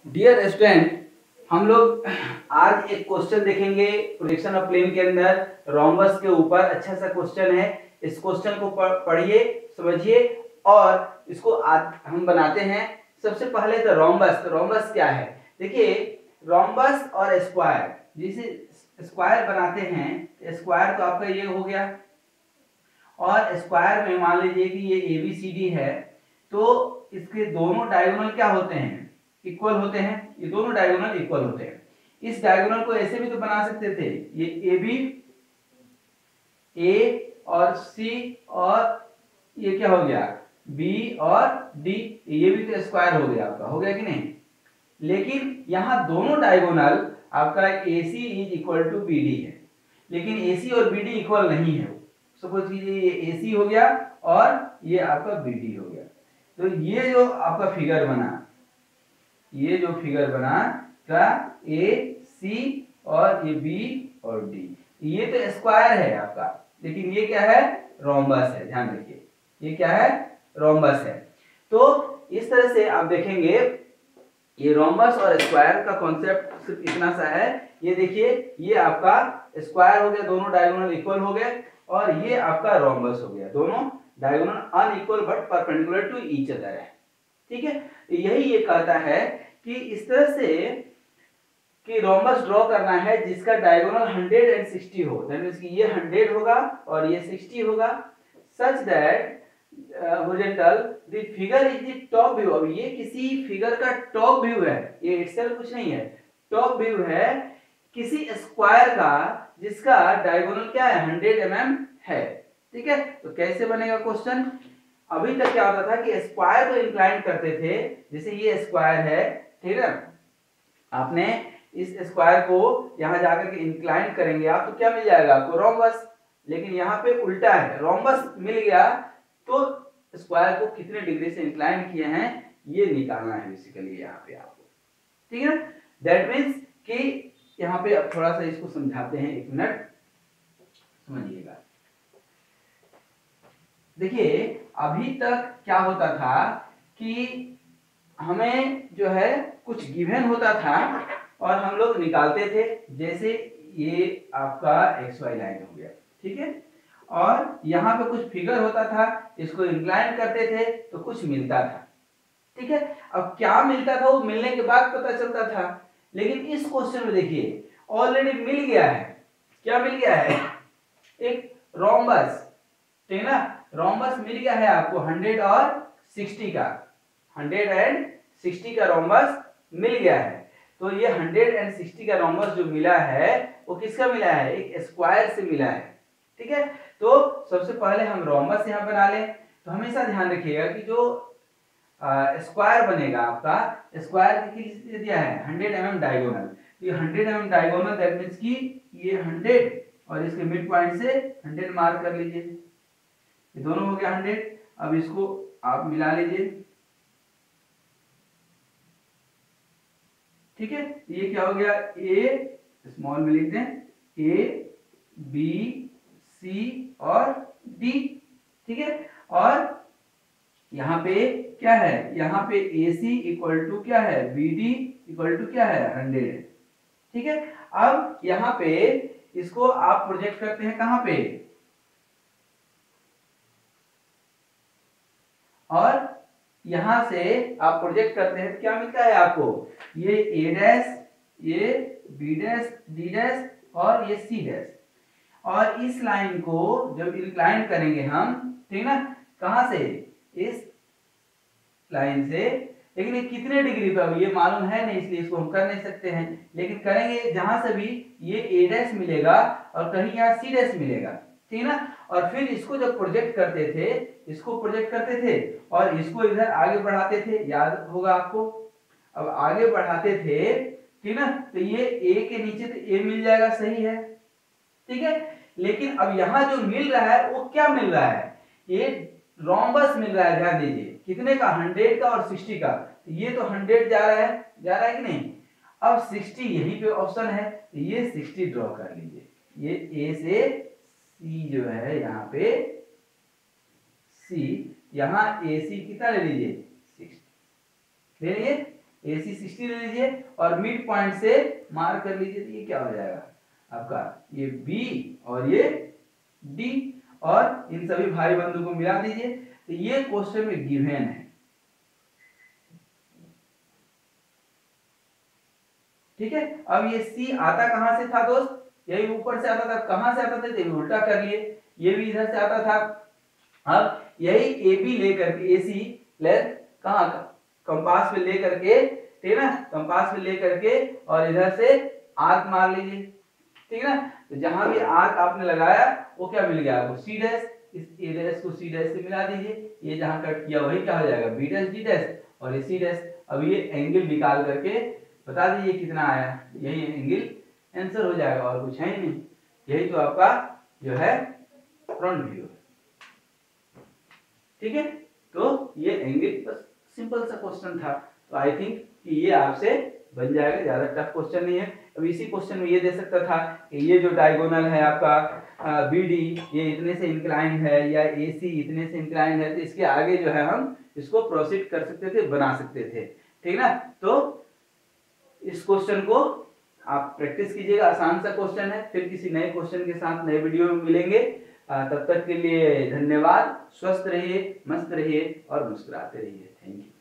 Dear student, हम लोग आज एक क्वेश्चन देखेंगे प्रोजेक्शन ऑफ प्लेन के अंदर रोम्बस के ऊपर। अच्छा सा क्वेश्चन है। इस क्वेश्चन को पढ़िए, समझिए और इसको हम बनाते हैं। सबसे पहले तो रोम्बस क्या है देखिए। रोम्बस और स्क्वायर, जिसे स्क्वायर बनाते हैं, स्क्वायर तो आपका ये हो गया और स्क्वायर में मान लीजिए कि ये ABCD है, तो इसके दोनों डायगोनल क्या होते हैं, इक्वल होते हैं। ये दोनों डायगोनल इक्वल होते हैं। इस डायगोनल को ऐसे भी तो बना सकते थे, ये AB A और C और ये क्या हो गया B और D, ये भी तो स्क्वायर हो गया आपका, हो गया कि नहीं। लेकिन यहाँ दोनों डायगोनल आपका AC is equal to BD है, लेकिन AC और BD इक्वल नहीं है। सपोज कीजिए ये AC हो गया और ये आपका BD हो गया। तो ये जो आपका फिगर बना, ये जो फिगर बना का AC और ये B और D, ये तो स्क्वायर है आपका, लेकिन ये क्या है, रोम्बस है। ध्यान रखिए, ये क्या है, रोम्बस है। तो इस तरह से आप देखेंगे ये रोम्बस और स्क्वायर का कॉन्सेप्ट सिर्फ इतना सा है। ये देखिए, ये आपका स्क्वायर हो गया, दोनों डायगोनल इक्वल हो गए, और ये आपका रोम्बस हो गया, दोनों diagonal unequal but perpendicular to each other है। ठीक है, यही ये कहता है कि इस तरह से कि रोम्बस ड्रॉ करना है जिसका डायगोनल 160 हो, दैट मींस कि ये 100 होगा और ये 60 होगा, such that horizontal the figure is the top view. अब ये किसी फिगर का टॉप व्यू है, ये इटसेल्फ कुछ नहीं है, टॉप व्यू है किसी स्क्वायर का जिसका डायगोनल क्या है, 100 mm है। ठीक है, तो कैसे बनेगा क्वेश्चन। अभी तक क्या होता था कि स्क्वायर को इंक्लाइन करते थे, जैसे ये स्क्वायर है, ठीक है, आपने इस स्क्वायर को यहां जाकर के इंक्लाइन करेंगे आप, तो क्या मिल जाएगा आपको, रोम्बस। लेकिन यहाँ पे उल्टा है, रोम्बस मिल गया तो स्क्वायर को कितने डिग्री से इंक्लाइन किए हैं ये निकालना है बेसिकली यहाँ पे आपको। ठीक है, दैट मीन्स कि यहाँ पे अब थोड़ा सा इसको समझाते हैं, एक मिनट समझिएगा। देखिए, अभी तक क्या होता था कि हमें जो है कुछ गिवन होता था और हम लोग निकालते थे, जैसे ये आपका XY लाइन हो गया, ठीक है, और यहाँ पे कुछ फिगर होता था, इसको इंक्लाइन करते थे तो कुछ मिलता था। ठीक है, अब क्या मिलता था वो मिलने के बाद पता चलता था, लेकिन इस क्वेश्चन में देखिए ऑलरेडी मिल गया है। क्या मिल गया है, एक रोम्बस, ठीक है ना, रोम्बस मिल गया है आपको 100 और 60 का, 160 का रोम्बस मिल गया है। तो ये 160 का रोम्बस जो मिला है वो किसका मिला है, एक स्क्वायर से मिला है। ठीक है, तो सबसे पहले हम रोम्बस यहां बना लें। तो हमेशा ध्यान रखिएगा कि जो स्क्वायर बनेगा आपका, स्क्वायर किस दिया है, 100 mm डायगोनल। ये 100 mm डायगोनल, दैट मींस कि ये 100 और इसके मिड पॉइंट से 100 मार्क कर लीजिए, ये दोनों हो गया 100। अब इसको आप मिला लीजिए। ठीक है, ये क्या हो गया, ए स्मॉल में लिखते हैं, A B C और D। ठीक है, और यहाँ पे क्या है, यहाँ पे AC इक्वल टू क्या है, BD इक्वल टू क्या है, 100। ठीक है, अब यहाँ पे इसको आप प्रोजेक्ट करते हैं कहां पे, और यहां से आप प्रोजेक्ट करते हैं, क्या मिलता है आपको, ये A', ये B', D' और ये C'। और इस लाइन को जब इंक्लाइन करेंगे हम, ठीक ना, कहां से, इस लाइन से, लेकिन ये कितने डिग्री पे, अब ये मालूम है नहीं इसलिए इसको हम कर नहीं सकते हैं, लेकिन करेंगे जहां से भी ये A' मिलेगा और कहीं यहाँ C' मिलेगा, ठीक ना। और फिर इसको जब प्रोजेक्ट करते थे, इसको प्रोजेक्ट करते थे और इसको इधर आगे बढ़ाते थे, याद होगा आपको। अब आगे बढ़ाते थे, ठीक ना, तो ये A के नीचे तो A मिल जाएगा, सही है, ठीक है। लेकिन अब यहाँ जो मिल रहा है वो क्या मिल रहा है, ये रोम्बस मिल रहा है। ध्यान दीजिए, कितने का, 100 का और 60 का, तो ये तो 100 जा रहा है कि नहीं। अब 60 यहीं पे ऑप्शन है, तो ये 60 ड्रॉ कर लीजिए। ये A से C जो है, यहाँ पे C, यहाँ AC कितना ले लीजिए, 60 ले लीजिए। AC 60 ले लीजिए और मिड पॉइंट से मार्क कर लीजिए, तो ये क्या हो जाएगा आपका, ये B और ये D, और इन सभी भाई बंधु को मिला दीजिए, तो ये क्वेश्चन में गिवन है। ठीक है, अब ये C आता कहां से था दोस्त, यही ऊपर से आता था, कहां से आता था, तो उल्टा कर लिए, ये भी इधर से आता था। अब यही AB लेकर के AC लेंथ कहां कंपास पे लेकर के, ठीक है ना, कंपास पे लेकर के और इधर से आर्क मार लीजिए, ठीक है ना। तो जहां भी आर्क आपने लगाया वो क्या मिल गया आपको, C डैश, इस A डैश को C डैश से मिला दीजिए, ये जहां कट किया वही क्या हो जाएगा B डैश D डैश और ये C डैश। अब ये एंगल निकाल करके बता दीजिए कितना आया, यही एंगल आंसर हो जाएगा और कुछ है ही नहीं, यही तो आपका जो है फ्रंट व्यू है। ठीक है, तो ये एंगल बस सिंपल सा क्वेश्चन था, तो आई थिंक कि ये आपसे बन जाएगा, ज्यादा टफ क्वेश्चन नहीं है। अब इसी क्वेश्चन में ये दे सकता था कि ये जो डायगोनल है आपका BD ये इतने से इंक्लाइन है या AC इतने से इंक्लाइन है, तो इसके आगे जो है हम इसको प्रोसीड कर सकते थे, बना सकते थे, ठीक ना। तो इस क्वेश्चन को आप प्रैक्टिस कीजिएगा, आसान सा क्वेश्चन है। फिर किसी नए क्वेश्चन के साथ नए वीडियो में मिलेंगे, तब तक के लिए धन्यवाद। स्वस्थ रहिए, मस्त रहिए और मुस्कुराते रहिए। Thank you.